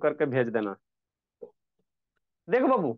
करके भेज देना। देखो बाबू,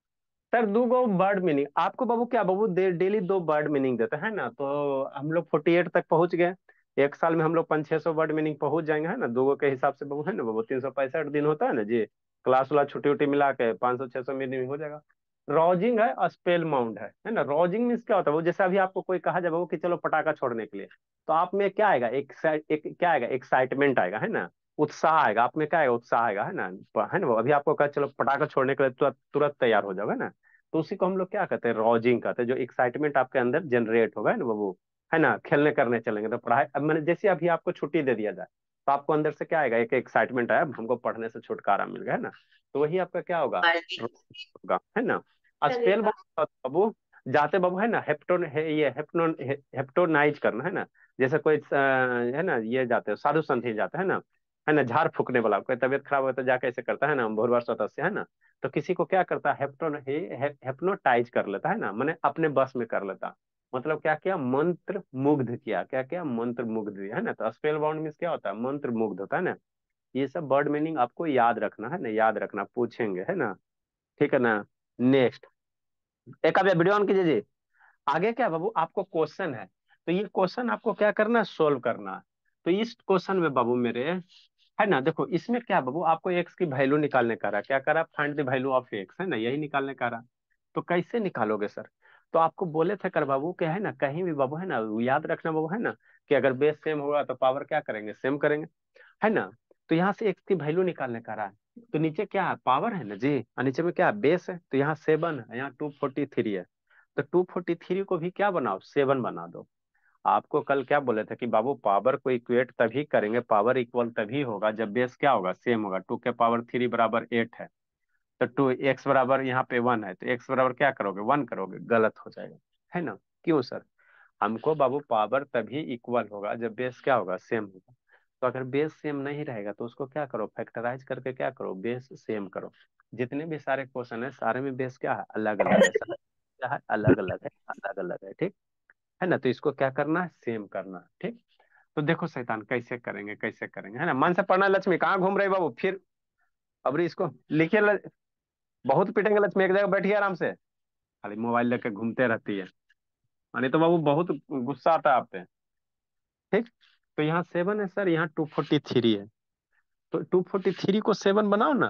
सर दो गो वर्ड मीनिंग आपको बाबू, क्या बाबू डेली दो वर्ड मीनिंग देते हैं ना, तो हम लोग 48 तक पहुंच गए। एक साल में हम लोग 500-600 वर्ड मीनिंग पहुंच जाएंगे, है ना, दो गो के हिसाब से बाबू, है ना बाबू, 365 दिन होता है ना जी। क्लास वाला छुट्टी उट्टी मिला के 500-600 मीनिंग हो जाएगा। रॉजिंग है, स्पेल माउंट है ना। रॉजिंग मीन्स क्या होता है, वो जैसे अभी आपको कोई कहा जाए बाबू कि चलो पटाखा छोड़ने के लिए, तो आप में क्या आएगा, एक क्या आएगा, एक्साइटमेंट आएगा, है ना, उत्साह आएगा आप में, क्या आएगा, उत्साह आएगा, है ना वो अभी आपको कहा चलो पटाखा छोड़ने के लिए तुरंत तुरंत तैयार हो जाओगे, है ना। तो उसी को हम लोग क्या कहते हैं, रॉजिंग कहते हैं, जो एक्साइटमेंट आपके अंदर जनरेट होगा, है ना बाबू, है ना, खेलने करने चलेंगे तो पढ़ाई, अब मैंने जैसे अभी आपको छुट्टी दे दिया जाए, तो आपको अंदर से क्या आएगा, एक एक्साइटमेंट आया, हमको पढ़ने से छुटकारा मिल गया, है ना। तो वही आपका क्या होगा, होगा, है ना। स्पेल बाबू, जाते बाबू, है ना, हेप्टोन है, ये हेप्टोनाइज करना, है ना। जैसे कोई है ना, ये जाते हो साधु संत ही जाते है ना, है ना, झाड़ फूकने वाला, कोई तबियत खराब हो तो जाके ऐसे करता है ना, भोरवार सदस्य, है ना। तो किसी को क्या करता है, हेप्नोटाइज कर लेता है ना, मैंने अपने बस में कर लेता, मतलब क्या किया, मंत्र मुग्ध किया, क्या किया, मंत्र मुग्ध किया, है ना। तो स्पेल बाउंड मीन्स क्या होता है, मंत्र मुग्ध होता है ना। ये सब वर्ड मीनिंग आपको याद रखना है ना, याद रखना, पूछेंगे, है ना, ठीक है ना। नेक्स्ट, एक आप वीडियो ऑन कीजिए जी। आगे क्या बाबू, आपको क्वेश्चन है, तो ये क्वेश्चन आपको क्या करना है, सोल्व करना है। तो इस क्वेश्चन में बाबू मेरे, है ना, देखो इसमें क्या बाबू, आपको एक्स की वैल्यू निकालने का रहा, क्या करा, find the value of X, है ना, यही निकालने का रहा। तो कैसे निकालोगे सर, तो आपको बोले थे कर बाबू कि, है ना, कहीं भी बाबू, है ना, याद रखना बाबू, है ना, कि अगर बेस सेम होगा तो पावर क्या करेंगे, सेम करेंगे, है ना। तो यहाँ से एक्स की वैल्यू निकालने का रहा है, तो नीचे क्या है, पावर है ना जी, और नीचे में क्या है, बेस है, तो यहाँ 7 है, यहाँ 243 है। तो 243 को भी क्या बनाओ, 7 बना दो। आपको कल क्या बोले थे कि बाबू पावर को इक्वेट तभी करेंगे, पावर इक्वल तभी होगा जब बेस क्या होगा, सेम होगा। 2 के पावर 3 बराबर 8 है, तो 2 एक्स बराबर यहाँ पे 1 है, तो एक्स बराबर क्या करोगे, 1 करोगे, गलत हो जाएगा, है ना। क्यों सर, हमको बाबू पावर तभी इक्वल होगा जब बेस क्या होगा, सेम होगा। तो अगर बेस सेम नहीं रहेगा तो उसको क्या करो, फैक्टराइज करके क्या करो, बेस सेम करो। जितने भी सारे क्वेश्चन है, सारे में बेस क्या है, अलग अलग है, क्या है, अलग अलग है, अलग अलग है, ठीक है ना। तो इसको क्या करना है, सेम करना है, ठीक। तो देखो शैतान कैसे करेंगे, कैसे करेंगे, है ना, मन से पढ़ना। लक्ष्मी कहाँ घूम रही बाबू फिर, अबरी इसको लिखिए बहुत पिटेंगे लक्ष्मी, एक जगह बैठिए आराम से, खाली मोबाइल लेके घूमते रहती है, मानी तो बाबू बहुत गुस्सा आता है आप पे, ठीक। तो यहाँ 7 है सर, यहाँ 243 है, तो 243 को 7 बनाओ ना।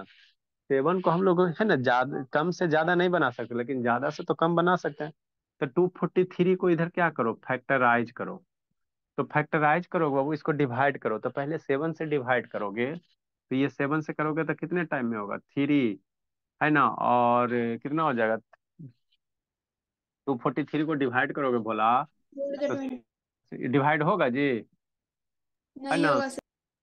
7 को हम लोग, है ना, ज्यादा कम से ज्यादा नहीं बना सकते, लेकिन ज्यादा से तो कम बना सकते हैं। तो 243 को इधर क्या करो, फैक्टराइज करो। तो फैक्टराइज करोगे बाबू, इसको डिवाइड करो, तो पहले 7 से डिवाइड करोगे, तो ये 7 से करोगे तो कितने टाइम में होगा, 3, है ना, और कितना हो जाएगा, 243 को डिवाइड करोगे भोला, तो डिवाइड होगा जी, है नहीं ना, होगा सर।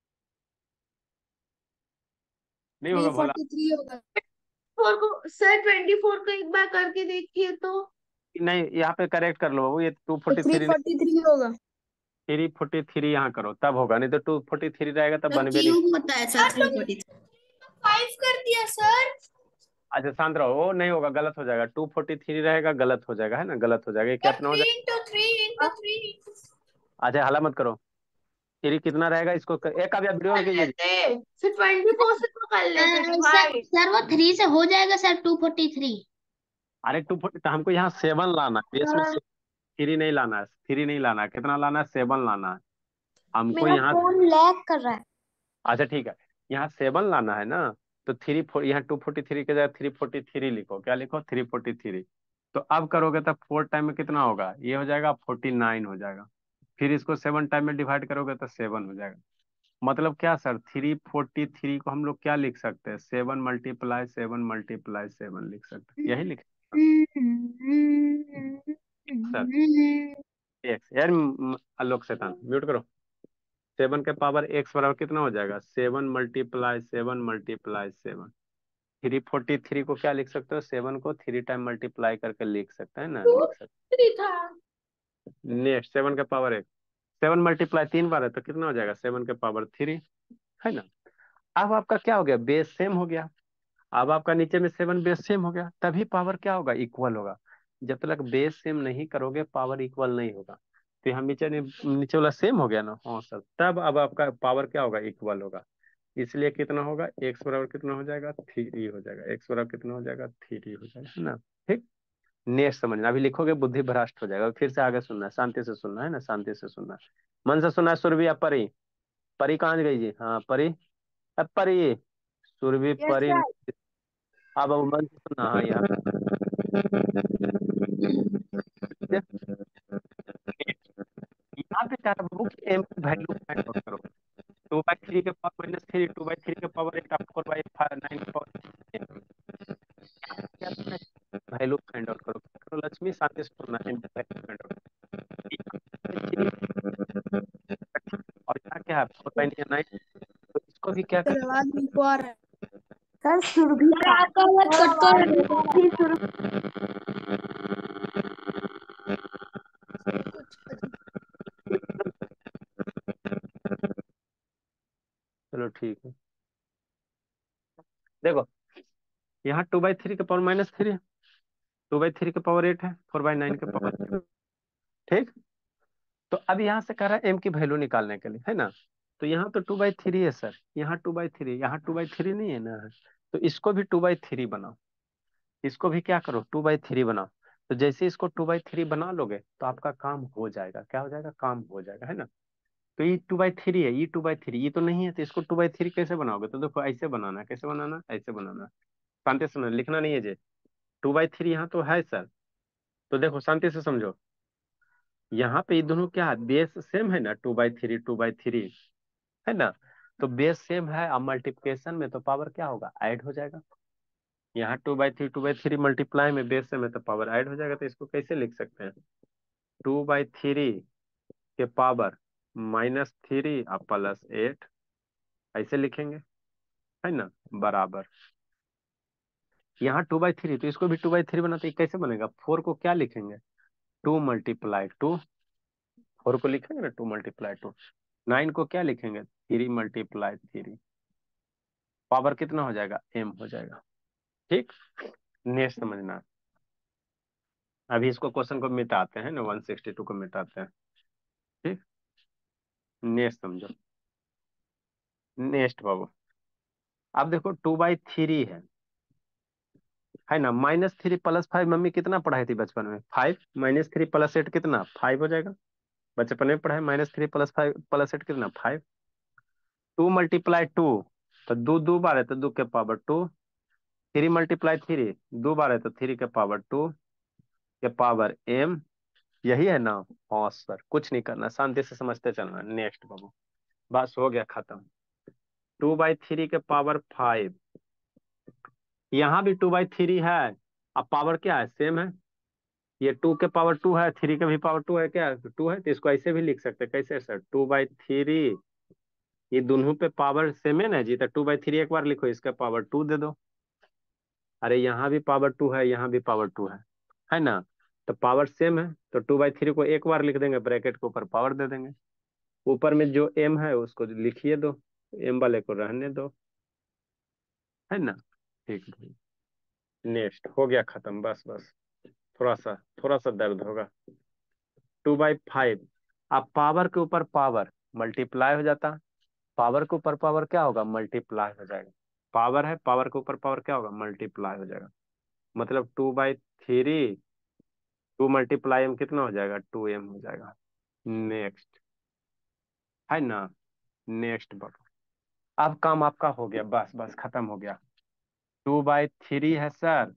नहीं नहीं, होगा भोला। 43 होगा। फोर को सर 24 को एक बार करके देखिए तो। नहीं, यहाँ पे करेक्ट कर लो बाबू, ये टू तो forty three three forty three होगा। 343 यहाँ करो तब होगा, नहीं तो 243 रहेगा तब तो बनवे नहीं। क्यूब होता है सर, 343। 5 कर दिया सर। अच्छा शांत रहो, वो नहीं होगा, गलत हो जाएगा, 243 रहेगा, गलत हो जाएगा, है ना, गलत हो जाएगा, ये सर कितना हो 3 जाएगा। इंटू 3 इंटू 3 अच्छा हला मत करो, 3 कितना रहेगा, इसको एक आप वीडियो कर ऑन कीजिए जी। लेते। फिर 24 से तो कर लेते सर डिवाइड। सर वो 3 से हो जाएगा सर, 243। अरे 240, तो हमको यहाँ 7 लाना है, बेस में हाँ, 3 नहीं लाना है, 3 नहीं लाना है, कितना लाना है, 7 लाना है हमको मेरा यहाँ। फोन लैग कर रहा है। अच्छा ठीक है, यहाँ 7 लाना है ना, तो यहाँ 243 के जगह 343 लिखो, क्या लिखो, 343। तो अब करोगे तब 4 टाइम में कितना होगा, ये हो जाएगा 49 हो जाएगा। फिर इसको 7 टाइम में डिवाइड करोगे तो 7 हो जाएगा। मतलब क्या सर, 343 को हम लोग क्या लिख सकते हैं, 7 × 7 × 7 लिख सकते हैं, यही लिख सकते हैं। सर एक्स यार, आलोक शैतान म्यूट करो। 7 के पावर x बराबर कितना हो जाएगा, 7 × 7 × 7 343 को क्या लिख सकते हो, 7 को 3 टाइम मल्टीप्लाई करके लिख सकते हैं ना, लिख सकते। 3 था। नेक्स्ट 7 के पावर 1, 7 × 3 बार है तो कितना हो जाएगा, 7 के पावर 3, है ना। अब आपका क्या हो गया, बेस सेम हो गया। अब आपका नीचे में 7 बेस सेम हो गया, तभी पावर क्या होगा, इक्वल होगा। जब तक बेस सेम नहीं करोगे पावर इक्वल नहीं होगा। तो यहाँ नीचे नीचे वाला सेम हो गया ना, हाँ सर, तब अब आपका पावर क्या होगा, इक्वल होगा। इसलिए कितना होगा, एक्स बराबर कितना हो जाएगा, 3 हो जाएगा, एक्स बराबर कितना हो जाएगा, 3 हो जाएगा, है ना। ठीक, नेक्स्ट समझना, अभी लिखोगे बुद्धि भ्रष्ट हो जाएगा, फिर से आगे सुनना है, शांति से सुनना है ना, शांति से सुनना है, मन से सुनना है। सुरभि या परी, परी कहाँ गई जी, हाँ परी, अब परी, सुरभि यस परी। सर। अब मन से सुनना, हाँ यहाँ पे, यहाँ पे क्या है बाबू कि एम की वैल्यू फाइंड आउट करो। 2/3 के पावर -3, 2/3 के पावर 8, 4/9 के पावर क्या करना है, वैल्यू फाइंड आउट करो, क्या करो लक्ष्मी, शांति से सुनना, एम की वैल्यू फाइंड आउट और यहाँ क्या है 4/9, तो इसको भी क्या सर करेंगे, आवाज नहीं को आ रहा है। सर सुरभि सर का आपका आवाज सर कट आवाज कर नहीं को आ रहा है। कुछ अजीब। चलो ठीक है। देखो यहाँ 2/3 के पावर -3, 2/3 के पावर 8 है, 4/9 के पावर, ठीक। तो अब यहाँ से कह रहा है एम की वैल्यू निकालने के लिए, है ना। तो यहाँ तो 2/3 है सर, यहाँ 2/3, यहाँ 2/3 नहीं है ना, तो इसको भी 2/3 बनाओ, इसको भी क्या करो 2/3 बनाओ। तो जैसे इसको 2/3 बना लोगे तो आपका काम हो जाएगा, क्या हो जाएगा, काम हो जाएगा, है ना। तो ये 2/3 है, ये 2/3, ये तो नहीं है, तो इसको 2/3 कैसे बनाओगे, तो देखो ऐसे बनाना है, कैसे बनाना, ऐसे बनाना है। शांति से सुनो, लिखना नहीं है जे, 2/3 यहाँ तो है सर। तो देखो शांति से समझो, यहाँ पे ये दोनों क्या है, बेस सेम है ना, 2/3 2/3, है ना। तो बेस सेम है, अब मल्टीप्लिकेशन में तो पावर क्या होगा, ऐड हो जाएगा। यहाँ 2/3 मल्टीप्लाई में बेस सेम है तो पावर ऐड हो जाएगा, तो इसको कैसे लिख सकते हैं, 2/3 के पावर -3 और +8, ऐसे लिखेंगे, है ना, बराबर। यहाँ 2/3, तो इसको भी 2/3 बनाते, कैसे बनेगा, 4 को क्या लिखेंगे, 2 × 2, 4 को लिखेंगे ना 2 × 2, 9 को क्या लिखेंगे, 3 × 3, पावर कितना हो जाएगा, m हो जाएगा। ठीक, नेक्स्ट समझना। अभी इसको क्वेश्चन को मिटाते हैं ना, 162 को मिटाते हैं। ठीक, नेक्स्ट समझो, नेक्स्ट बाबू। अब देखो 2/3 है ना, -3 + 5, मम्मी कितना पढ़ाई थी बचपन में, 5, -3 + 8 कितना, 5 हो जाएगा, बचपन में पढ़ाए, -3 + 5 + 8 कितना, 5। 2 × 2, तो दो दो बार है तो 2 के पावर 2, 3 × 3, 2 बार है तो 3 के पावर 2 के पावर m, यही है ना। हाँ सर, कुछ नहीं करना, शांति से समझते चलना। नेक्स्ट बाबू, बस हो गया खत्म। 2/3 के पावर 5, यहाँ भी 2/3 है, अब पावर क्या है, सेम है। ये 2 के पावर 2 है, 3 के भी पावर 2 है, क्या 2 है, तो इसको ऐसे भी लिख सकते हैं, कैसे सर, 2/3, ये दोनों पे पावर सेम है ना जी, तो 2/3 एक बार लिखो, इसका पावर 2 दे दो। अरे यहाँ भी पावर 2 है, यहाँ भी पावर 2 है ना। तो पावर सेम है, तो 2/3 को एक बार लिख देंगे, ब्रैकेट के ऊपर पावर दे देंगे, ऊपर में जो m है उसको लिखिए दो, m वाले को रहने दो, है ना। ठीक भाई, नेक्स्ट हो गया खत्म, बस बस, थोड़ा सा दर्द होगा। 2/5, अब पावर के ऊपर पावर मल्टीप्लाई हो जाता, पावर के ऊपर पावर क्या होगा, मल्टीप्लाई हो जाएगा। पावर है, पावर के ऊपर पावर क्या होगा, मल्टीप्लाई हो जाएगा, मतलब 2/3, 2 × m कितना हो जाएगा, 2m हो जाएगा। नेक्स्ट, है ना, नेक्स्ट बढ़ो। अब काम आपका हो गया, बस बस खत्म हो गया। 2/3 है सर,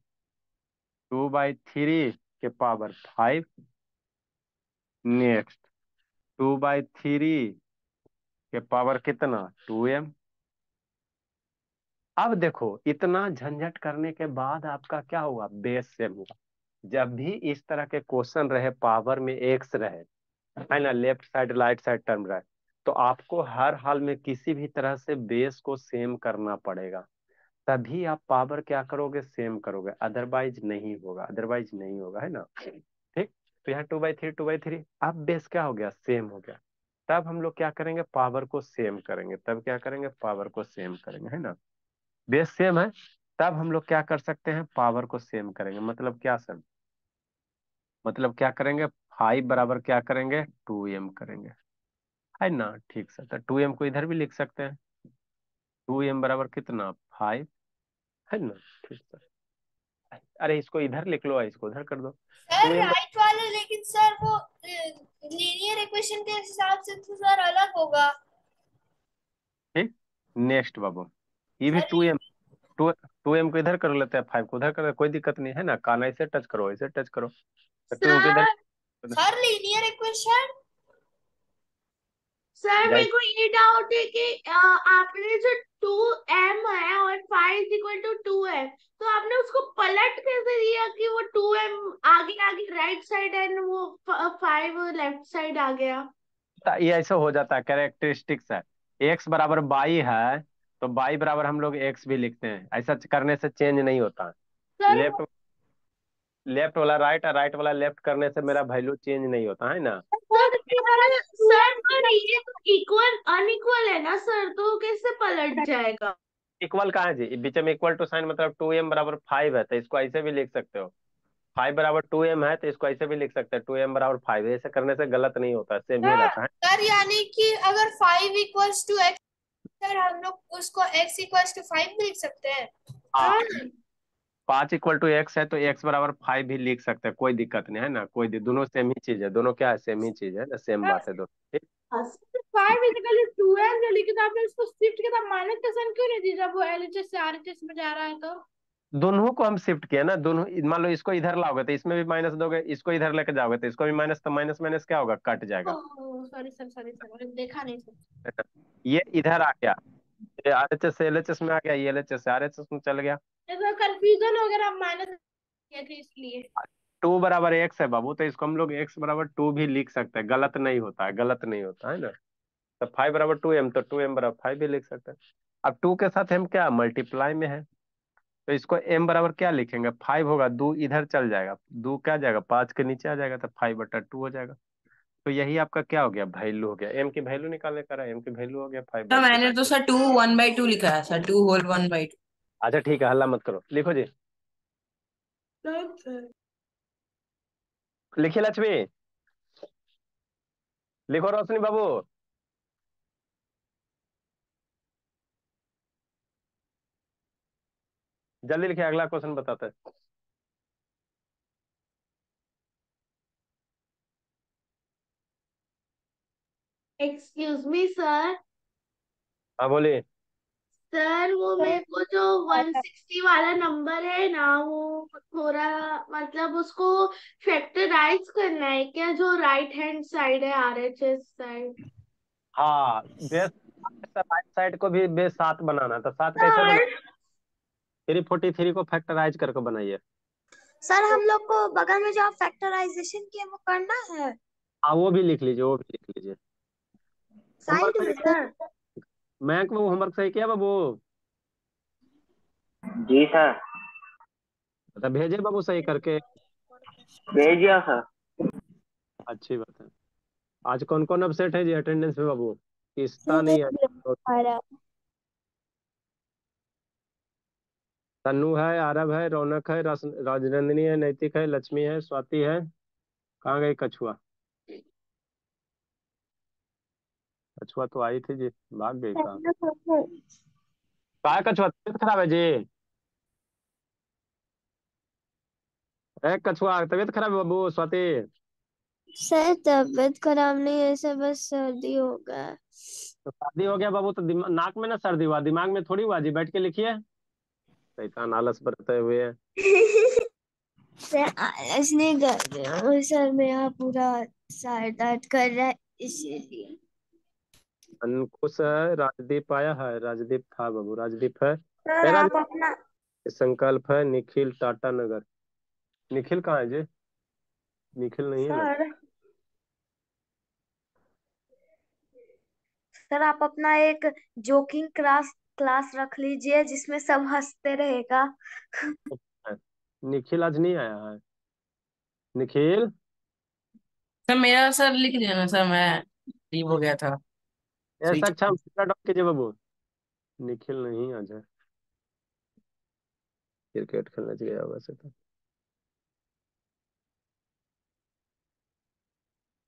2/3 के पावर 5, नेक्स्ट 2/3 के पावर कितना, 2m। अब देखो इतना झंझट करने के बाद आपका क्या हुआ, बेस सेम हुआ। जब भी इस तरह के क्वेश्चन रहे, पावर में एक्स रहे, है ना, left side right side term रहे, तो आपको हर हाल में किसी भी तरह से बेस को सेम करना पड़ेगा, तभी आप पावर क्या करोगे, सेम करोगे, अदरवाइज नहीं होगा, अदरवाइज नहीं होगा, है ना। ठीक, तो यहाँ 2/3 2/3, अब बेस क्या हो गया, सेम हो गया, तब हम लोग क्या करेंगे, पावर को सेम करेंगे, तब क्या करेंगे, पावर को सेम करेंगे, है ना। बेस सेम है, तब हम लोग क्या कर सकते हैं, पावर को सेम करेंगे, मतलब क्या सर, मतलब क्या करेंगे, 5 बराबर क्या करेंगे, 2m करेंगे, है ना। ठीक सर, तो 2m को इधर भी लिख सकते हैं, 2m बराबर कितना, 5 है ना। ठीक है। अरे इसको इधर लिख लो, इसको उधर कर दो। Sir 2m। राइट वाले, लेकिन सर वो लीनियर इक्वेशन के हिसाब से तो सर अलग होगा। ठीक। नेक्स्ट बाबू, ये भी सर 2m। टू 2m को इधर कर लेते हैं, 5 को उधर कर, कोई दिक्कत नहीं है ना, कान ऐसे टच करो, ऐसे टच करो, तो 2m को इधर। Sir sir linear equation. Sir मेरे जैसे को ये डाउट है कि आपने जो 2m है और 5 = 2m, तो आपने उसको पलट कैसे दिया कि वो 2m आगे आगे राइट साइड एंड वो 5 लेफ्ट साइड आ गया। ये ऐसा हो जाता है, कैरेक्टरिस्टिक्स है। x बराबर बाई है, तो बाई बराबर हम लोग x भी लिखते हैं, ऐसा करने से चेंज नहीं होता। सर लेफ्ट लेफ्ट वाला राइट और राइट वाला लेफ्ट करने से मेरा वैल्यू चेंज नहीं होता है ना। सर सर पर ये तो इक्वल अनइक्वल है ना सर, तो कैसे पलट जाएगा। इक्वल कहाँ है जी, बीच में इक्वल टू साइन मतलब 2m बराबर 5 है, तो इसको ऐसे भी लिख सकते हो। 5 बराबर 2m है, तो इसको ऐसे भी लिख सकते हैं, 2m बराबर 5, ऐसे करने से गलत नहीं होता, सेम ही सर रहता है। सर यानी कि अगर 5 = x, सर हम लोग उसको x = 5 भी लिख सकते हैं। हाँ, सर 5 = x है तो x बराबर 5 भी लिख सकते हैं, कोई दिक्कत नहीं है ना, दोनों सेम ही चीज है, दोनों क्या है, सेम ही चीज है ना, सेम बात है दोनों, ठीक। 5 = 2m है, लेकिन आपने उसको शिफ्ट के साथ माइनस का साइन क्यों नहीं दी जब वो एलएचएस से आरएचएस में जा रहा है तो। दोनों को हम शिफ्ट किए ना, दोनों, मान लो इसको इधर लाओगे तो इसमें भी माइनस दोगे, इसको इधर लेके जाओगे तो इसको भी माइनस, तो माइनस माइनस क्या होगा, कट जाएगा। सॉरी सर, सॉरी सर, मैंने देखा नहीं सर। है ना? ये इधर आ गया, ये आरएचएस से एलएचएस में आ गया, ये एलएचएस से आरएचएस में चल गया। ऐसा कंफ्यूजन हो गया, आप माइनस किए थे इसलिए। 2 बराबर x है बाबू, तो इसको हम लोग x बराबर 2 भी लिख सकते हैं, गलत नहीं होता है, गलत नहीं होता है ना। तो 5 बराबर 2m, तो 2m बराबर 5 भी लिख सकते हैं। अब 2 के साथ हम क्या मल्टीप्लाई में है, तो इसको m बराबर क्या लिखेंगे, 5 होगा, 2 इधर चल जाएगा, 2 क्या जाएगा, 5 के नीचे आ जाएगा, तो 5/2 हो जाएगा। तो यही आपका क्या हो गया, वैल्यू हो गया, m की वैल्यू निकालने का रहा है, m की वैल्यू हो गया फाइव सर बाई टू मैंने तो सर 2 1/2 लिखा है सर, 2 होल 1/2। अच्छा ठीक है, हल्ला मत करो, लिखो जी। सर लिखिए लक्ष्मी, लिखो रोशनी बाबू। जल्दी लिखिए, अगला क्वेश्चन बताते हैं। Excuse me sir. हाँ बोलिए। सर वो मेरे को जो 160 वाला नंबर है ना, वो थोड़ा मतलब उसको फैक्टराइज करना है क्या, जो राइट हैंड साइड है आरएचएस साइड। हाँ, बेस, राइट साइड को भी बेस 7 बनाना है, तो 7 कैसे बना, सर 343 को फैक्टराइज करके बनाइए। सर हम लोग को बगल में जो आप फैक्टराइजेशन किए वो करना है हाँ वो भी लिख लीजिए, वो भी लिख लीजिए। होमवर्क साइड सही में किया, सर मैं को होमवर्क सही किया बाबू। जी सर। तो भेजे बाबू सही करके। भेज दिया सर। अच्छी बात है। आज कौन कौन अपसेट है जी अटेंडेंस में बाबू, किस्ता नहीं है। हम्म। तन्नू है, आरव है, रौनक है, राजनंदिनी है, नैतिक है, लक्ष्मी है, स्वाति है। कहाँ गई कछुआ, कछुआ तो आई थी जी, भाग गई कहाँ। कहाँ है कछुआ, तबीयत खराब है जी, है कछुआ, तबीयत खराब है बाबू, स्वाति। सर तबीयत खराब नहीं है सर, बस सर्दी हो गया। तो सर्दी हो गया बाबू, तो नाक में ना सर्दी हुआ, दिमाग में थोड़ी हुआ जी, बैठ के लिखिए। शैतान आलस बरते हुए है। सर आलस नहीं कर रहे हो सर, मेरा पूरा सर दर्द कर रहा है इसीलिए। अंकुश है, राजदीप आया है, राजदीप था बाबू, राजदीप है। सर ए आप राजदीप, अपना संकल्प है, निखिल टाटा नगर। निखिल कहाँ है जी, निखिल नहीं है लग। सर सर आप अपना एक जोकिंग क्लास क्लास रख लीजिए जिसमें सब हंसते रहेगा। निखिल आज नहीं आया है, निखिल। सर मेरा सर लिख देना सर, मैं लीव हो गया था। ऐसा स्विच। अच्छा डॉट कीजिए बाबू। निखिल नहीं आज है, क्रिकेट खेलने गया होगा वैसे तो।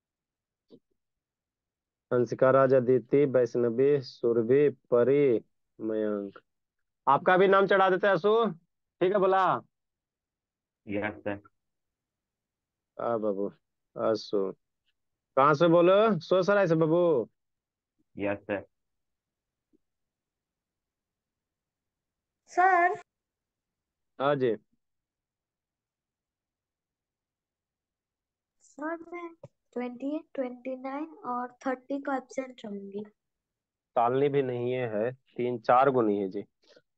हंसिका, राज, अदिति, वैष्णवी, सुरभि, परी, मयंक। आपका भी नाम चढ़ा देते हैं असु, ठीक है बोला। Yes sir. बाबू असु, कहाँ से बोलो? सोसराय से बाबू। Yes sir. सर हाँ जी। सर मैं 28, 29 और 30 को एब्सेंट रहूंगी। तालनी भी नहीं है, 3 4 गो नहीं है जी।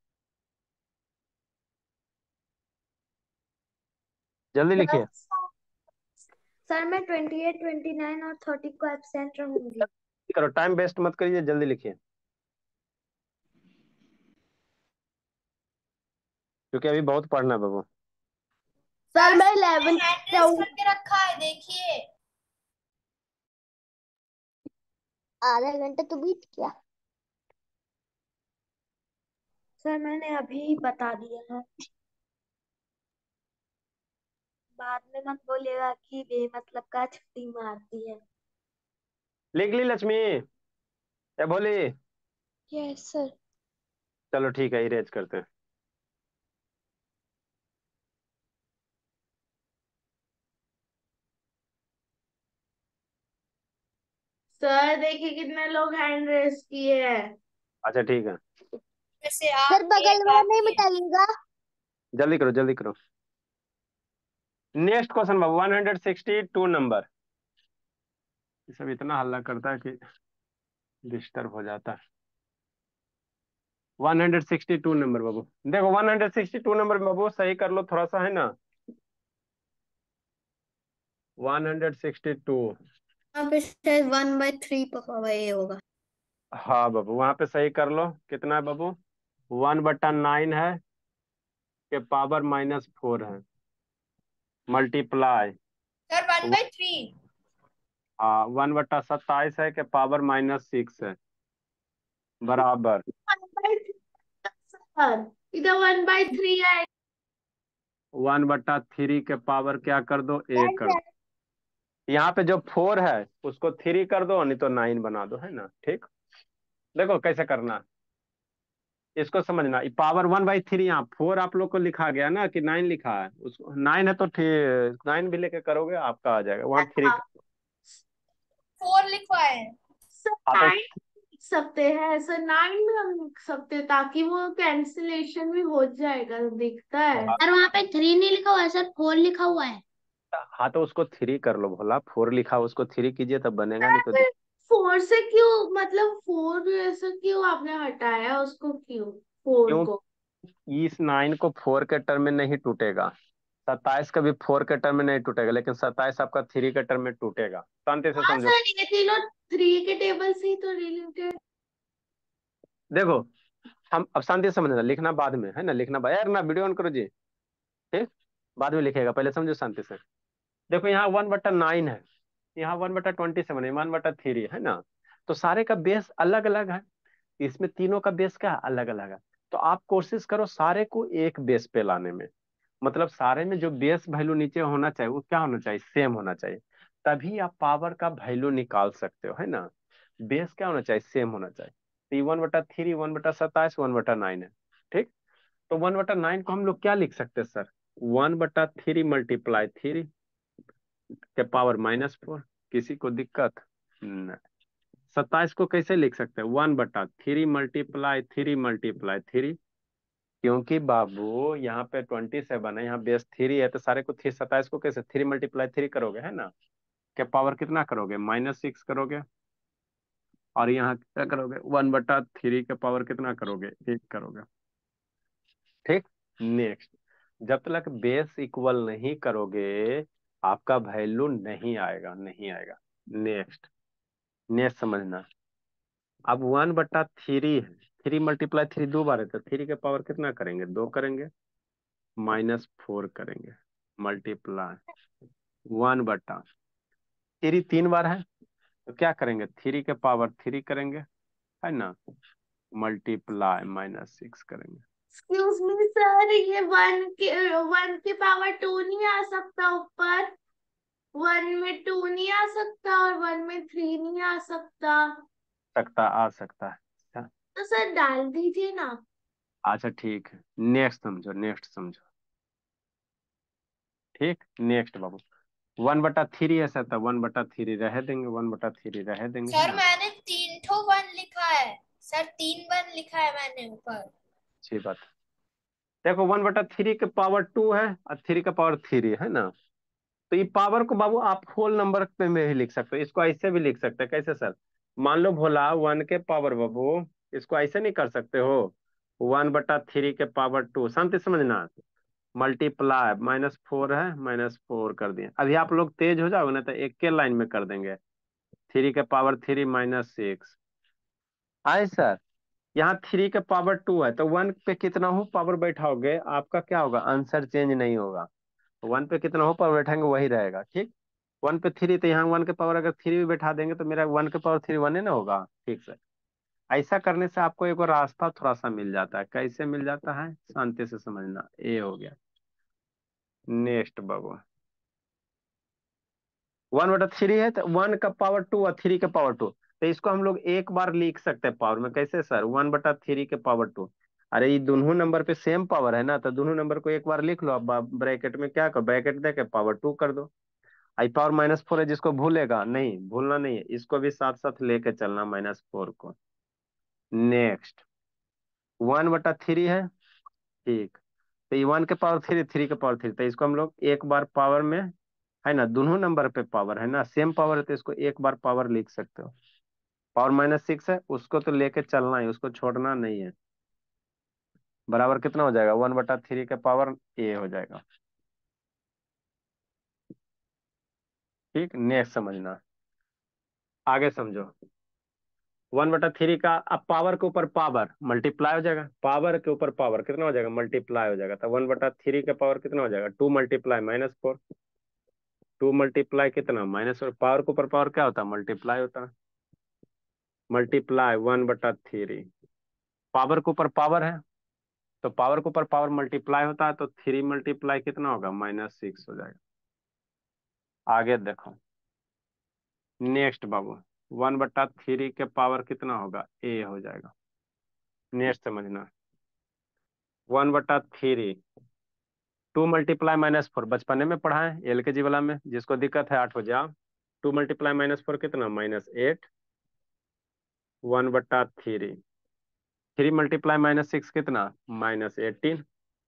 जल्दी लिखिए। सर मैं 28, 29 और 30 को एब्सेंट रहूंगी। करो, टाइम वेस्ट मत करिए, जल्दी लिखिए, क्योंकि अभी बहुत पढ़ना है बाबू। सर मैं 11 हैंड रेस करके रखा है, देखिए। आधा घंटा तो बीत गया। सर मैंने अभी बता दिया है। बाद में मत बोलिएगा कि बेमतलब का छुट्टी मारती है। लिख ली लक्ष्मी? या बोली? Yes sir. चलो ठीक है, इरेज करते हैं। सर देखिए कितने लोग हैंड रेस किए हैं। अच्छा ठीक है, जैसे आप सर बगल वाला नहीं मिटाइएगा। जल्दी करो जल्दी करो। नेक्स्ट क्वेश्चन बाबू, 162 नंबर। ये सब इतना हल्ला करता है कि डिस्टर्ब हो जाता है। 162 नंबर बाबू, देखो 162 नंबर बाबू सही कर लो थोड़ा सा, है ना? 162। यहाँ पे शायद 1/3 पका हुआ ये होगा। हाँ बाबू, वहां पे सही कर लो। कितना है बाबू? 1/9 है, के पावर -4 है, मल्टीप्लाई। सर 1/3। हाँ, 1/27 है, के पावर -6 है, बराबर। 1/3 सर, इधर 1/3 है। 1/3 के पावर क्या कर दो? 1 कर दो। यहाँ पे जो 4 है उसको 3 कर दो, नहीं तो 9 बना दो, है ना? ठीक। देखो कैसे करना है, इसको समझना। पावर 1/3, यहाँ 4 आप लोग को लिखा गया ना कि 9 लिखा है, उसको 9 है तो ठीक, 9 भी लेके करोगे आपका आ जाएगा, वहां 3। 4 लिखवाए हैं। सर हाँ तो 9 लिख सकते हैं, सर 9 भी हम लिख सकते हैं ताकि वो कैंसिलेशन भी हो जाएगा, दिखता है। सर वहाँ पे 3 नहीं लिखा हुआ है सर, 4 लिखा हुआ है। हाँ तो उसको 3 कर लो भोला, 4 लिखा है उसको 3 कीजिए तब बनेगा, नहीं तो फिर 4 से क्यों, मतलब 4 ऐसा क्यों आपने हटाया उसको, क्यों 4 क्यों? को? इस 9 को 4 के टर्म में नहीं टूटेगा, 27 का भी 4 के टर्म में नहीं टूटेगा, लेकिन 27 आपका 3 के टर्म में टूटेगा। शांति से हाँ समझो। सर, ये तीनों 3 के टेबल से ही तो रिलेटेड। देखो, हम अब शांति से समझना, लिखना बाद में, है ना? लिखना बाद, यार ना वीडियो ऑन करो जी, ठीक। बाद में लिखेगा, पहले समझो शांति से। देखो यहाँ 1/9 है, यहाँ 1/27 है, 1/3 है ना? तो सारे का बेस अलग अलग है, इसमें तीनों का बेस क्या अलग अलग है। तो आप कोशिश करो सारे को एक बेस पे लाने में, मतलब सारे में जो बेस वैल्यू नीचे होना चाहिए वो क्या होना चाहिए? सेम होना चाहिए, तभी आप पावर का वैल्यू निकाल सकते हो, है ना? बेस क्या होना चाहिए? सेम होना चाहिए। तो ये 1/3, 1/27, 1/9 है, ठीक। तो 1/9 को हम लोग क्या लिख सकते हैं सर? 1/3 मल्टीप्लाई 3 के पावर -4। किसी को दिक्कत? नहीं। 27 को कैसे लिख सकते हैं? 1/3 मल्टीप्लाई 3 मल्टीप्लाई 3। क्योंकि बाबू यहाँ पे 27 है, यहाँ बेस 3 है, तो सारे को 27 को कैसे 3 मल्टीप्लाई 3 करोगे, है ना? क्या पावर कितना करोगे? -6 करोगे। और यहाँ क्या करोगे? 1/3 के पावर कितना करोगे? 1 करोगे, ठीक। नेक्स्ट, जब तक बेस इक्वल नहीं करोगे आपका वैल्यू नहीं आएगा, नहीं आएगा। नेक्स्ट, नेक्स्ट समझना। अब 1/3 है, 3 × 3 2 बार है, तो 3 के पावर कितना करेंगे? 2 करेंगे, -4 करेंगे, मल्टीप्लाई 1/3 3 बार है, तो क्या करेंगे? 3 के पावर 3 करेंगे, है ना? मल्टीप्लाई -6 करेंगे। एक्सक्यूज मी सर, ये 1 के पावर 2 नहीं आ सकता ऊपर? 1 में 2 नहीं आ सकता और 1 में 3 नहीं आ सकता? सकता, आ सकता है। तो सर डाल दीजिए ना। अच्छा ठीक है, नेक्स्ट समझो, नेक्स्ट समझो। ठीक, नेक्स्ट बाबू। 1/3 है सर, तो 1/3 रह देंगे, 1/3 रह देंगे, है सर ना। मैंने 3 1 लिखा है। सर 3 1 लिखा है मैंने ऊपर। अच्छी बात। देखो 1/3 के पावर 2 है और 3 का पावर 3 है ना। तो ये पावर को बाबू आप होल नंबर पे में भी लिख सकते हो, इसको ऐसे भी लिख सकते हैं। कैसे सर? मान लो भोला 1 के पावर बाबू, इसको ऐसे नहीं कर सकते हो, 1/3 के पावर 2, शांति समझना, मल्टीप्लाई, -4 है, -4 कर दिए। अभी आप लोग तेज हो जाओगे ना तो एक के लाइन में कर देंगे, 3 के पावर 3 -6। आए सर, यहाँ 3 के पावर 2 है, तो 1 पे कितना हो पावर बैठाओगे आपका क्या होगा, आंसर चेंज नहीं होगा। 1 पे कितना हो पावर बैठाएंगे वही रहेगा। ठीक, 1 पे 3, तो यहाँ 1 के पावर अगर 3 भी बैठा देंगे तो मेरा 1 के पावर 3 1 ही ना होगा। ठीक सर, ऐसा करने से आपको एक और रास्ता थोड़ा सा मिल जाता है। कैसे मिल जाता है, शांति से समझना। ए हो गया। नेक्स्ट बाबू, 1/3 है तो 1 का पावर 2 और 3 का पावर 2, तो इसको हम लोग एक बार लिख सकते हैं पावर में। कैसे सर? 1/3 के पावर 2। अरे ये दोनों नंबर पे सेम पावर है ना, तो दोनों नंबर को एक बार लिख लो। अब ब्रैकेट में क्या कर, ब्रैकेट दे के पावर 2 कर दो। आई पावर -4 है, जिसको भूलेगा नहीं, भूलना नहीं है, इसको भी साथ साथ लेके चलना -4 को। नेक्स्ट, 1/3 है। ठीक, तो ये 1 के पावर 3, 3 के पावर 3, तो इसको हम लोग एक बार पावर में, है ना, दोनों नंबर पे पावर है ना, सेम पावर है, तो इसको एक बार पावर लिख सकते हो। पावर -6 है, उसको तो लेके चलना है, उसको छोड़ना नहीं है। बराबर कितना हो जाएगा, 1/3 के पावर ए हो जाएगा। ठीक, नेक्स्ट समझना, आगे समझो। 1/3 का अब पावर के ऊपर पावर मल्टीप्लाई हो जाएगा, पावर के ऊपर पावर कितना हो जाएगा, मल्टीप्लाई हो जाएगा। तो 1/3 का पावर कितना हो जाएगा, 2 मल्टीप्लाई -4, 2 मल्टीप्लाई कितना, -4। पावर के ऊपर पावर क्या होता है, मल्टीप्लाई होता है। मल्टीप्लाई 1/3, पावर के ऊपर पावर है, तो पावर के ऊपर पावर मल्टीप्लाई होता है, तो 3 मल्टीप्लाई कितना होगा, -6 हो जाएगा। आगे देखो, नेक्स्ट बाबू, 1/3 के पावर कितना होगा, ए हो जाएगा। नेक्स्ट समझना, 1/3, 2 मल्टीप्लाई -4, बचपने में पढ़ा है LKG वाला में, जिसको दिक्कत है 8 हो जाओ। 2 मल्टीप्लाई -4 कितना, -8, 1/3, 3 मल्टीप्लाई -6 कितना, -18,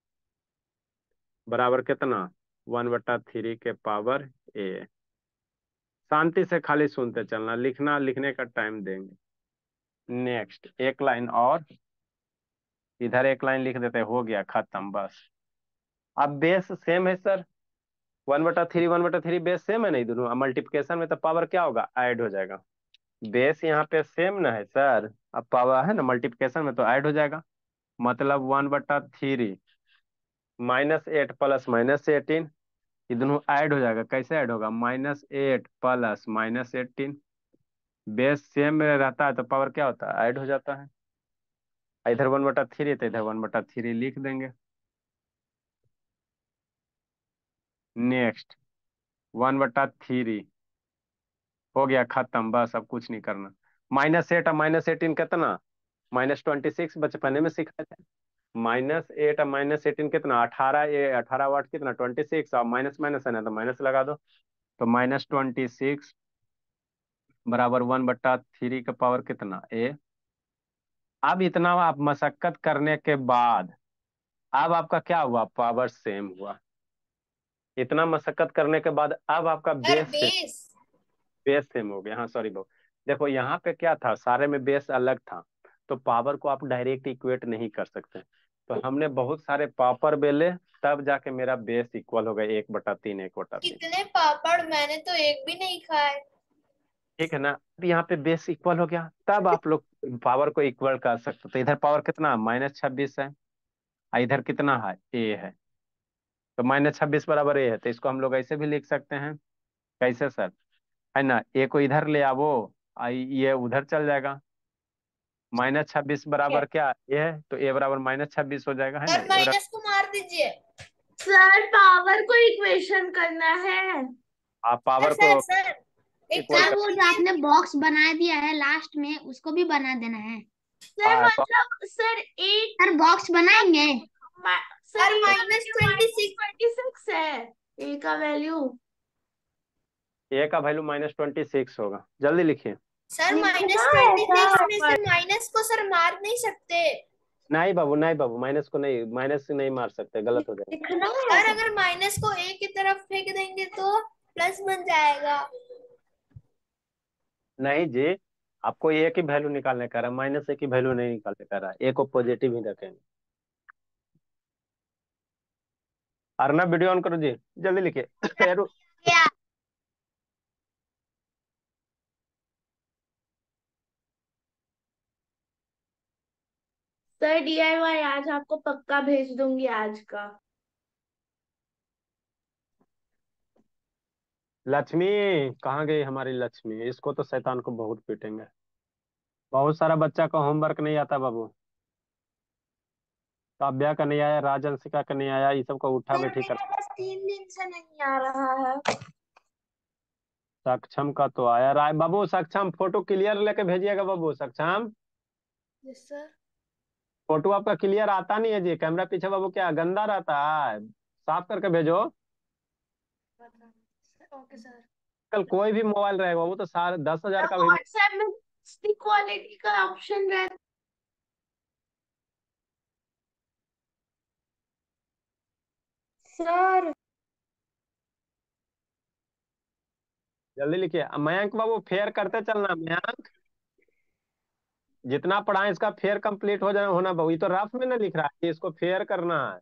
बराबर कितना, 1/3 के पावर ए। शांति से खाली सुनते चलना, लिखना लिखने का टाइम देंगे। नेक्स्ट, एक लाइन और, इधर एक लाइन लिख देते, हो गया खत्म बस। अब बेस सेम है सर, 1/3 1/3 बेस सेम है नहीं दोनों, मल्टीप्लिकेशन में तो पावर क्या होगा, ऐड हो जाएगा। बेस यहाँ पे सेम ना है सर, अब पावर है ना, मल्टीप्लिकेशन में तो ऐड हो जाएगा। मतलब 1/3 -8 प्लस -18, ये दोनों ऐड हो जाएगा। कैसे ऐड होगा, -8 प्लस -18, बेस सेम में रहता है तो पावर क्या होता है, ऐड हो जाता है। इधर 1/3 तो इधर 1/3 लिख देंगे। नेक्स्ट, 1/3 हो गया खत्म बस, अब कुछ नहीं करना। -8 और -18 कितना, -26, बचपने में सीखा था। -8 और -18 कितना, 18, ये 18 वाट कितना, 26, और माइनस माइनस है ना, तो माइनस लगा दो। तो -26 बराबर 1/3 का पावर कितना, ए। अब इतना आप मशक्कत करने के बाद अब आपका क्या हुआ, पावर सेम हुआ। इतना मशक्कत करने के बाद अब आपका sir base same, base. Base same हो गया। हाँ सॉरी बहु, देखो यहाँ पे क्या था, सारे में बेस अलग था, तो पावर को आप डायरेक्ट इक्वेट नहीं कर सकते। तो हमने बहुत सारे पापड़ बेले, तब जाके मेरा बेस इक्वल हो गया 1/3 1/3। कितने पापड़, मैंने तो एक भी नहीं खाए। ठीक है ना, अब यहाँ पे बेस इक्वल हो गया, तब आप लोग पावर को इक्वल कर सकते हो। तो इधर पावर कितना, -26 है, और इधर कितना है, ए है, तो -26 बराबर ए है, तो इसको हम लोग ऐसे भी लिख सकते हैं। कैसे सर, है ना, ए को इधर ले आवो, ये उधर चल जाएगा। -26 बराबर क्या, ए है, तो ए बराबर -26 हो जाएगा, है ना, सर ए बराबर। माइनस को मार दीजिए। सर पावर को इक्वेशन करना है। आप सर पावर को सर सर एक इक्वल काम सर कर, वो जो कीजिए। आपने बॉक्स बना दिया है लास्ट में उसको भी बना देना है। सर हाँ तो मतलब सर एक सर बॉक्स बनाएंगे। सर -26 -26 है ए का वैल्यू। ए का वैल्यू -26 होगा। जल्दी लिखिए। सर लिखना है -26 में सर। से माइनस को सर मार नहीं सकते। नहीं बाबू, नहीं बाबू, माइनस को नहीं, माइनस से नहीं मार सकते, गलत हो जाएगा। लिखना है सर अगर माइनस को ए की तरफ फेंक देंगे तो प्लस बन जाएगा। नहीं जी, आपको ए की वैल्यू निकालने का रहा, माइनस ए की वैल्यू नहीं निकालने का रहा, ए को पॉजिटिव ही रखेंगे। अर्नब वीडियो ऑन करो जी, जल्दी लिखिए। क्या? सर DIY आज आपको पक्का भेज दूंगी आज का। लक्ष्मी, कहाँ गई हमारी लक्ष्मी? इसको तो शैतान को बहुत पीटेंगे। बहुत सारा बच्चा का होमवर्क नहीं आता बाबू। काव्या का नहीं आया, राजंशिका का नहीं आया, ये सब को उठा सर बैठी कर। मेरा बस 3 दिन से नहीं आ रहा है। सक्षम का तो आया राय बाबू। सक्षम फोटो क्लियर लेके भेजिएगा बाबू। Saksham, yes sir. फोटो आपका क्लियर आता नहीं है जी, कैमरा पीछे बाबू क्या गंदा रहता है, साफ करके भेजो। Okay sir. कल कोई भी मोबाइल रहेगा वो तो सारे 10,000 का भी। व्हाट्सएप में क्वालिटी का ऑप्शन रहता। सर जल्दी लिखिए। मयंक बाबू फेयर करते चलना मयंक, जितना पढ़ाएं इसका फेयर कंप्लीट हो जाना होना बाबू। ये तो रफ में ना लिख रहा है, इसको फेयर करना है।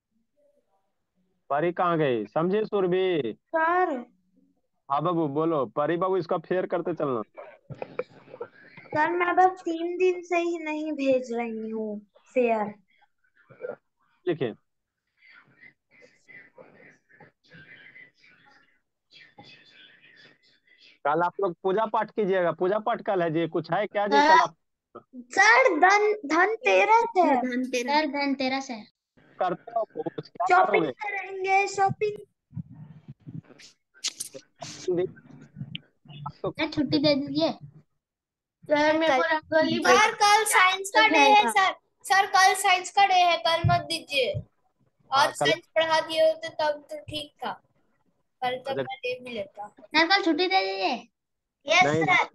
परी कहाँ गई? समझे सुरभि? सर हाँ बाबू बोलो, परी बाबू इसका फेयर करते चलना। सर मैं बस 3 दिन से ही नहीं भेज रही हूँ फेयर। लिखिए। कल आप लोग पूजा पाठ कीजिएगा, पूजा पाठ कल है जी, कुछ है क्या जी कल आप? सर धनतेरस है। सर धनतेरस है। करते हो कुछ, क्या शॉपिंग करोगे? करेंगे शॉपिंग। तो सर छुट्टी दे दीजिए। सर मेरे को रंगोली सर कल साइंस का डे है बनाना सर। सर कल साइंस का डे है, कल मत दीजिए। हाँ आज कल। साइंस पढ़ा दिए होते तब तो ठीक था। कल तक अच्छा, मैं दे भी लेता। सर कल छुट्टी दे दीजिए। यस नहीं सर।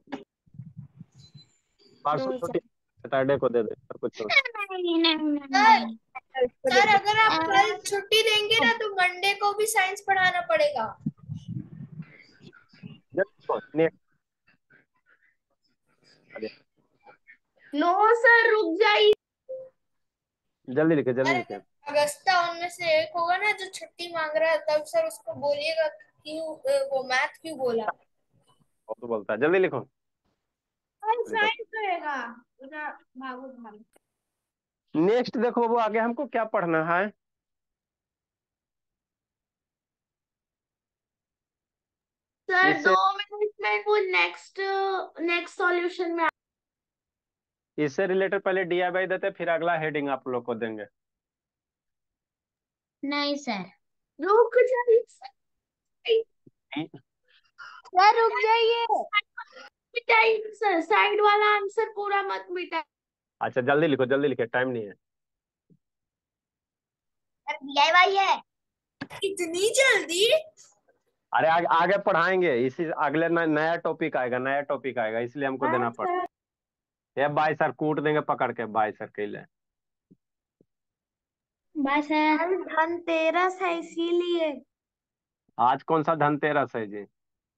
परसों छुट्टी, सैटरडे को दे दे सर कुछ हो। सर सर अगर आप कल छुट्टी देंगे ना तो मंडे को भी साइंस पढ़ाना पड़ेगा। नो सर रुक जाइए। जल्दी लिखे, जल्दी सर लिखे। अगर अगस्ता उनमें से एक होगा ना जो छुट्टी मांग रहा है तब सर उसको बोलिएगा क्यों वो मैथ क्यों बोला। वो तो बोलता है, जल्दी लिखो। लिखो। साइंस करेगा उधर भागो भागो। नेक्स्ट देखो वो आगे हमको क्या पढ़ना है। सर इससे 2 मिनट में वो नेक्स्ट नेक्स्ट सॉल्यूशन में। इससे रिलेटेड पहले DIY देते, फिर अगला हेडिंग आप लोग को देंगे। नहीं सर। रुक जाइए सर रुक जाइए। मिटाइए सर, साइड वाला आंसर पूरा मत मिटाइए। अच्छा जल्दी लिखो, जल्दी लिखे, टाइम नहीं है। सर DIY है। इतनी जल्दी? अरे आगे पढ़ाएंगे, इसी अगले नया टॉपिक आएगा, नया टॉपिक आएगा, इसलिए हमको देना पड़ा। ये बाय सर कूट देंगे पकड़ के, बाय सर के लिए। Bye sir. कल धनतेरस है इसीलिए। आज कौन सा धनतेरस है जी?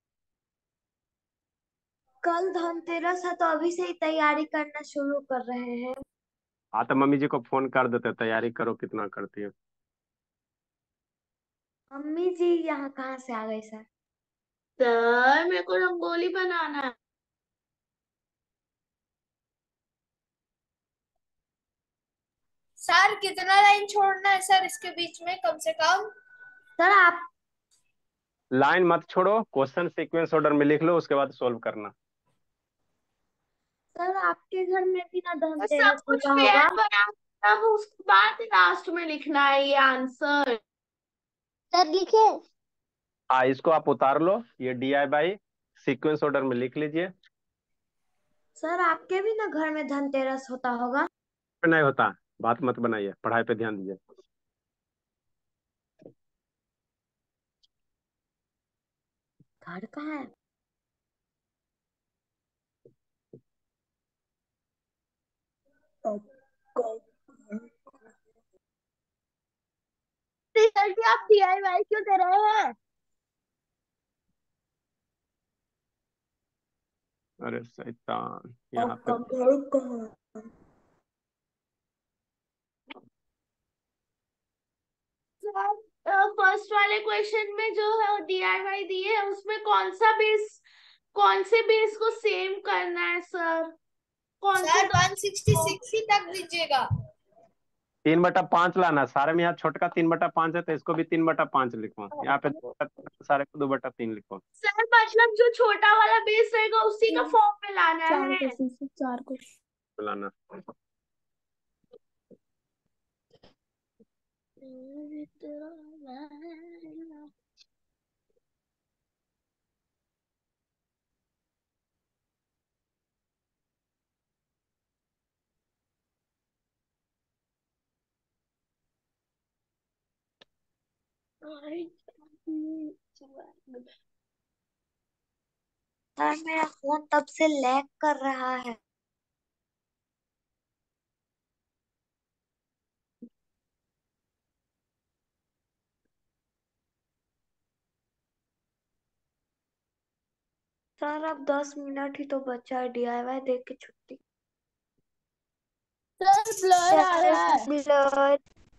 कल धनतेरस है तो अभी से ही तैयारी करना शुरू कर रहे हैं। हाँ तो मम्मी जी को फोन कर देते, तैयारी करो कितना करती है। मम्मी जी यहाँ कहाँ से आ गई सर? सर मेरे को रंगोली बनाना है। सर कितना लाइन छोड़ना है सर इसके बीच में कम से कम? सर आप लाइन मत छोड़ो, क्वेश्चन सीक्वेंस ऑर्डर में लिख लो, उसके बाद सोल्व करना। सर आपके घर में भी ना धनतेरस होता होगा। तब उसके बाद लास्ट में लिखना है ये आंसर। सर लिखे। हाँ इसको आप उतार लो, ये DIY सीक्वेंस ऑर्डर में लिख लीजिए। सर आपके भी ना घर में धनतेरस होता होगा। नहीं होता, बात मत बनाइए, पढ़ाई पे ध्यान दीजिए। घर कहाँ है? रिजल्ट आप DIY क्यों दे रहे हैं? अरे शैतान, यहाँ पे आपका घर कहाँ है? फर्स्ट वाले क्वेश्चन में जो है DIY दिए है उसमें कौन से बेस को सेम करना है सर? कौन से सर 166 ही तक दीजिएगा। 3/5 लाना, सारे में यहाँ छोटका 3/5 है, तो इसको भी 3/5 लिखो, यहाँ पे सारे को 2/3 लिखो। सर मतलब जो छोटा वाला बेस रहेगा उसी का फॉर्म में लाना चार है। क्वेश्चन से 4 क्वेश्चन। लाना। सर मेरा फोन तब से लैग कर रहा है। सर अब 10 मिनट ही तो बचा है, DIY देख के छुट्टी। सर ब्लर आ रहा है। ब्लर।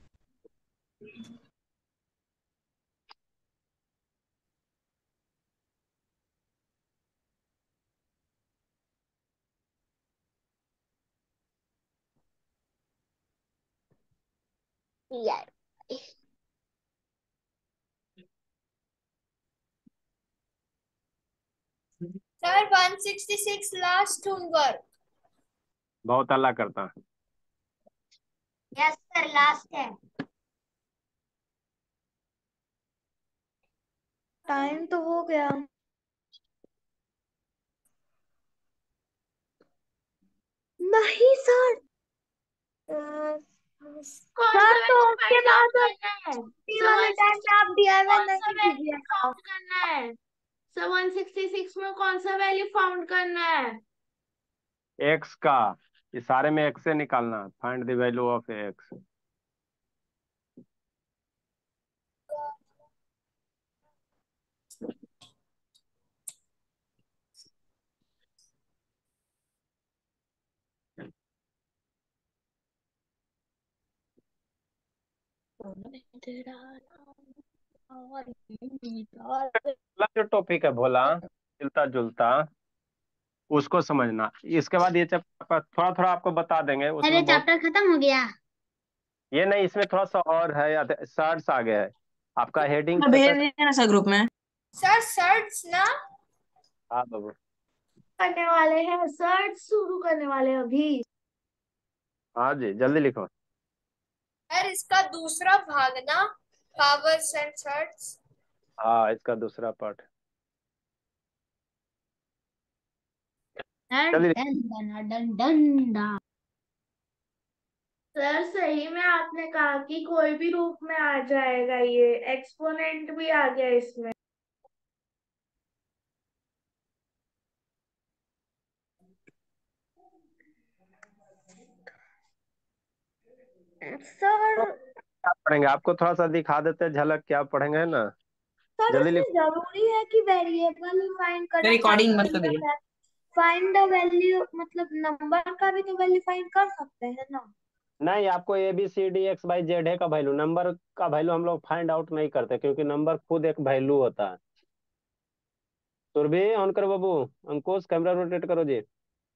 यार सर 166 लास्ट होमवर्क। बहुत अल्लाह करता है। यस सर लास्ट है। टाइम तो हो गया। नहीं सर। कौन सर सा तो वैल्यू उसके फाइंड आउट बाद करना है? छुट्टी सर वाले टाइम पे आप 166 DIY कौन सा नहीं वैल्यू कीजिएगा। फाउंड करना है? सर 166 में कौन सा वैल्यू फाउंड करना है? एक्स का, इस सारे में एक्स से निकालना, find the value of X. अगला जो टॉपिक है भोला, मिलता जुलता, उसको समझना। इसके बाद ये चैप्टर थोड़ा थोड़ा आपको बता देंगे, अरे उसमें बहुत। चैप्टर खत्म हो गया। ये नहीं, इसमें थोड़ा सा और है, शर्ट्स आ गया है आपका हेडिंग तो भेज 66। दीजिए ना सर ग्रुप में। सर सर्च ना हाँ बाबू। करने वाले हैं सर्च शुरू करने वाले हैं अभी। हाँ जी, जल्दी लिखो। सर इसका दूसरा भाग ना, पावर्स एंड सर्च। हाँ, इसका दूसरा पार्ट। जल्दी लिखो। सर सही में आपने कहा कि कोई भी रूप में आ जाएगा, ये एक्सपोनेंट भी आ गया इसमें। सर क्या पढ़ेंगे, आपको थोड़ा सा दिखा देते हैं झलक, क्या पढ़ेंगे, है ना। सर जल्दी इसमें लिखो। जरूरी है कि वेरिएबल ही फाइंड सर करना, रिकॉर्डिंग बंद कर दीजिए। फाइंड द वैल्यू मतलब नंबर का भी तो वैल्यू फाइंड कर सकते हैं ना। नहीं, आपको ABCD XYZ है का वैल्यू, नंबर का वैल्यू हम लोग फाइंड आउट नहीं करते, क्योंकि नंबर खुद एक वैल्यू होता है। सुरभि ऑन करो बाबू। अंकुश कैमरा रोटेट करो जी।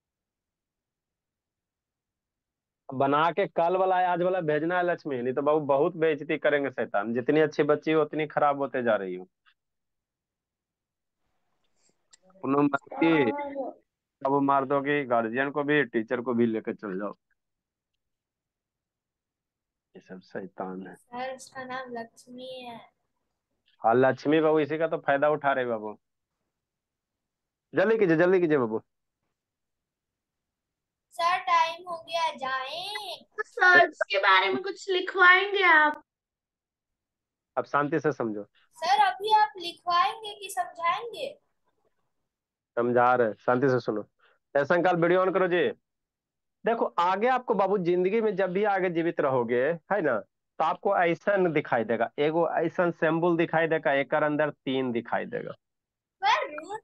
बना के कल वाला आज वाला भेजना है लक्ष्मी, नहीं तो बाबू बहुत बेइज्जती करेंगे शैतान, जितनी अच्छी बच्ची हो उतनी खराब होते जा रही हो। उन्होंने मार, अब मार दोगे, गार्जियन को भी टीचर को भी लेकर चल जाओ। ये सब शैतान है। सर उसका नाम लक्ष्मी है। हाँ लक्ष्मी बाबू, इसी का तो फायदा उठा रहे बाबू। जल्दी कीजिए बाबू। कृपया जाएं। सर्च के बारे में कुछ लिखवाएंगे आप? अब शांति से समझो। सर अभी आप लिखवाएंगे कि समझाएंगे? समझा रहे, शांति से सुनो। ऐसा काल वीडियो ऑन करो जी। देखो आगे आपको बाबू जिंदगी में जब भी आगे जीवित रहोगे, है ना, तो आपको ऐसा दिखाई देगा, एगो ऐसा सिंबल दिखाई देगा, एक अंदर तीन दिखाई देगा। Square root.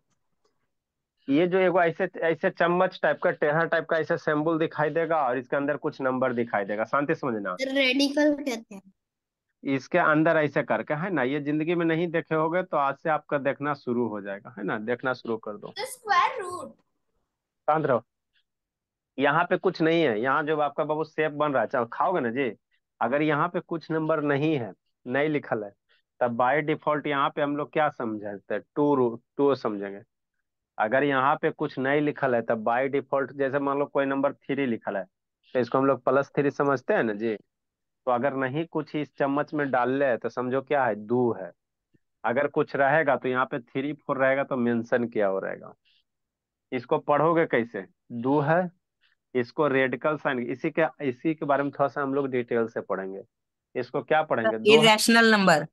ये जो एगो ऐसे ऐसे चम्मच टाइप का, टेढ़ा टाइप का ऐसे सिंबल दिखाई देगा, और इसके अंदर कुछ नंबर दिखाई देगा। शांति से समझना। रेडिकल कहते हैं। इसके अंदर ऐसे करके, है ना, ये जिंदगी में नहीं देखे होगे तो आज से आपका देखना शुरू हो जाएगा, है ना, देखना शुरू कर दो। तो स्क्वायर रूट। शांत रहो। यहाँ पे कुछ नहीं है, यहाँ जो आपका बाबू शेप बन रहा है, चाहे खाओगे ना जी, अगर यहाँ पे कुछ नंबर नहीं है, नहीं लिखल है, तब बाय डिफॉल्ट यहाँ पे हम लोग क्या समझते हैं, टू समझेंगे। अगर यहाँ पे कुछ नहीं लिखल है, तब बाय डिफॉल्ट, जैसे मान लो कोई नंबर थ्री लिखल है, तो इसको हम लोग प्लस थ्री समझते हैं ना जी। तो अगर नहीं कुछ इस चम्मच में डाल ले तो समझो क्या है, दो है। अगर कुछ रहेगा तो यहाँ पे थ्री फोर रहेगा तो मेंशन किया हो रहेगा। इसको पढ़ोगे कैसे, दो है, इसको रेडिकल साइन, इसी के बारे में थोड़ा सा हम लोग डिटेल से पढ़ेंगे। इसको क्या पढ़ेंगे, दो है, इरेशनल नंबर।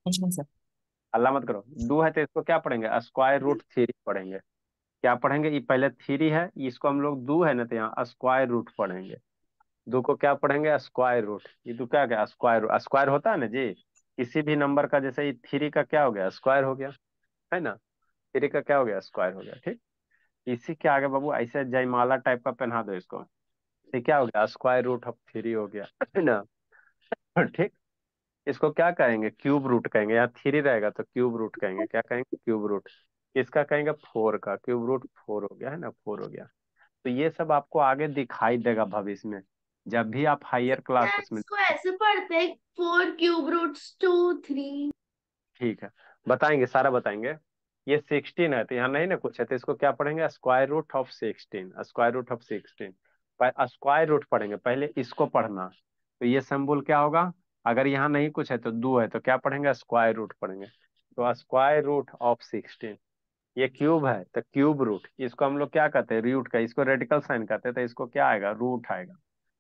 अल्लाह मत करो, दो है तो इसको क्या पढ़ेंगे, स्क्वायर रूट थ्री पढ़ेंगे। क्या पढ़ेंगे, ये पहले थ्री है, इसको हम लोग दो है ना, तो यहाँ स्क्वायर रूट पढ़ेंगे। दो को क्या पढ़ेंगे, स्क्वायर रूट। ये दो क्या गया, स्क्वायर रूट। स्क्वायर होता है ना जी, किसी भी नंबर का, जैसे ये थ्री का क्या हो गया, स्क्वायर हो गया, है ना, थ्री का क्या हो गया, स्क्वायर हो गया, ठीक। इसी के आगे बाबू ऐसे जयमाला टाइप का पहना दो इसको, ये क्या हो गया, स्क्वायर रूट ऑफ थ्री हो गया, है ना, ठीक। इसको क्या कहेंगे, क्यूब रूट कहेंगे। यहाँ थ्री रहेगा तो क्यूब रूट कहेंगे, क्या कहेंगे, क्यूब रूट। इसका कहेंगे फोर का, क्यूब रूट फोर हो गया, है ना, फोर हो गया। तो ये सब आपको आगे दिखाई देगा भविष्य में, जब भी आप हायर क्लासेस में। इसको ऐसे पढ़ते हैं, 4 क्यूब रूट्स 2 3। ठीक है, बताएंगे, सारा बताएंगे। ये 16 है तो यहाँ नहीं ना कुछ है, तो इसको क्या पढ़ेंगे, square root of 16, square root of 16। Square root पढ़ेंगे, पहले इसको पढ़ना। तो ये सिंबल क्या होगा, अगर यहाँ नहीं कुछ है तो दो है, तो क्या पढ़ेंगे, स्क्वायर रूट पढ़ेंगे। तो स्क्वायर रूट ऑफ 16। ये क्यूब है तो क्यूब रूट, इसको हम लोग क्या कहते हैं, रूट का, इसको रेडिकल साइन कहते हैं, तो इसको क्या आएगा, रूट आएगा,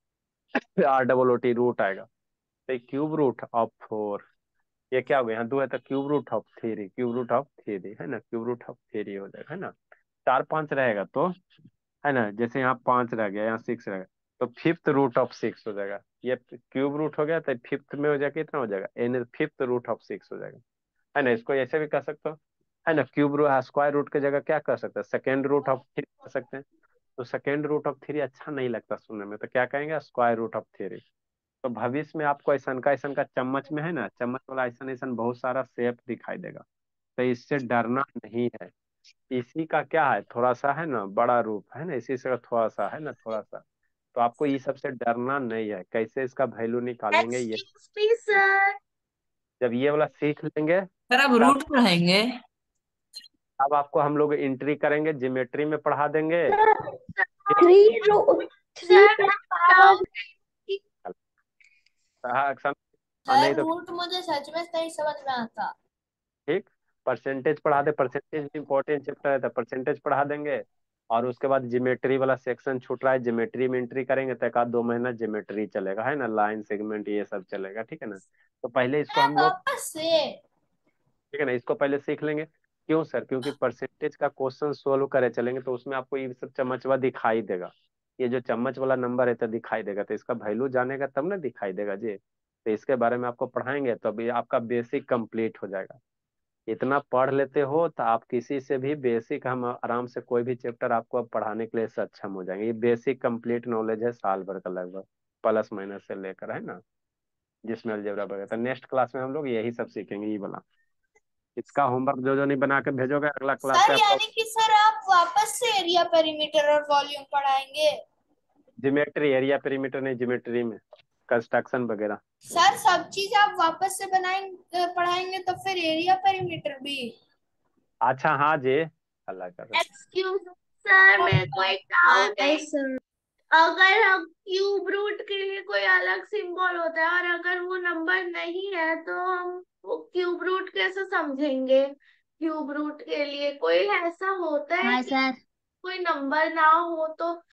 R double O T, root आएगा। तो क्यूब रूट ऑफ फोर, ये क्या हो गया, यहाँ दो है तो cube root of three, cube root of three, है ना, क्यूब रूट ऑफ थ्री हो जाएगा, है ना। चार पांच रहेगा तो, है ना, जैसे यहाँ पांच रह गया, यहाँ सिक्स रहेगा, तो फिफ्थ रूट ऑफ सिक्स हो जाएगा। ये क्यूब रूट हो गया तो फिफ्थ में हो जाएगा, कितना हो जाएगा, N fifth root of six हो जाएगा, है ना। इसको ऐसे भी कर सकते हो, है ना, क्यूब रूट स्क्वायर रूट की जगह क्या कर सकते हैं, सेकेंड रूट ऑफ थ्री कर सकते हैं। तो सेकेंड रूट ऑफ थ्री अच्छा नहीं लगता सुनने में, तो क्या कहेंगे, स्क्वायर रूट ऑफ थ्री। तो भविष्य में आपको ऐसा का चम्मच में, है ना, चम्मच वाला ऐसा बहुत सारा शेप दिखाई देगा। तो इससे डरना नहीं है। इसी का क्या है, थोड़ा सा है ना बड़ा रूप, है ना, इसी से थोड़ा सा, है ना, थोड़ा सा। तो आपको ये सबसे डरना नहीं है, कैसे इसका वैल्यू निकालेंगे ये। Excuse me sir. जब ये वाला सीख लेंगे, सर अब तब रूट पढ़ाएंगे। अब आपको हम लोग एंट्री करेंगे, ज्योमेट्री में पढ़ा देंगे। थ्री रूट थ्री सर का मैं पावर। बताऊंगी कि हाँ, नहीं सर तो रूट मुझे सच में नहीं समझ में आता। ठीक, परसेंटेज पढ़ा दे, परसेंटेज इंपॉर्टेंट चैप्टर है तो परसेंटेज पढ़ा देंगे। और उसके बाद ज्योमेट्री वाला सेक्शन छूट रहा है, ज्योमेट्री में एंट्री करेंगे तो एक आध दो महीना ज्योमेट्री चलेगा, है ना, लाइन सेगमेंट ये सब चलेगा, ठीक है ना। तो पहले इसको मैं हम लोग, वापस से। ठीक है ना, इसको पहले सीख लेंगे। क्यों सर, क्योंकि परसेंटेज का क्वेश्चन सोल्व करे चलेंगे तो उसमें आपको ये सब चम्मचवा दिखाई देगा। ये जो चम्मच वाला नंबर है तो दिखाई देगा, तो इसका वैल्यू जानेगा तब ना दिखाई देगा जी। तो इसके बारे में आपको पढ़ाएंगे तो अभी आपका बेसिक कंप्लीट हो जाएगा। इतना पढ़ लेते हो तो आप किसी से भी बेसिक, हम आराम से कोई भी चैप्टर आपको अब पढ़ाने के लिए सक्षम हो जाएंगे। ये बेसिक कंप्लीट नॉलेज है, साल भर का लगभग, प्लस माइनस से लेकर, है ना, जिसमें अलजेब्रा वगैरह। तो नेक्स्ट क्लास में हम लोग यही सब सीखेंगे, ये वाला। इसका होमवर्क जो जो नहीं बना के भेजोगे, अगला क्लास सर से आपको यानी कि सर आप वापस से एरिया पेरीमीटर और वॉल्यूम पढ़ाएंगे? ज्योमेट्री, एरिया पेरीमीटर नहीं, ज्योमेट्री में कंस्ट्रक्शन वगैरह। सर सब चीज आप वापस से बनाएंगे पढ़ाएंगे तो फिर एरिया पेरीमीटर भी? अच्छा हाँ जी, अल्लाह कर। एक्सक्यूज सर, मेरे को एक डाउट है। सर अगर हम क्यूब रूट के लिए कोई अलग सिंबल होता है और अगर वो नंबर नहीं है तो हम वो क्यूब रूट कैसे समझेंगे? क्यूब रूट के लिए कोई ऐसा होता है हाँ कि सर। कोई नंबर ना हो तो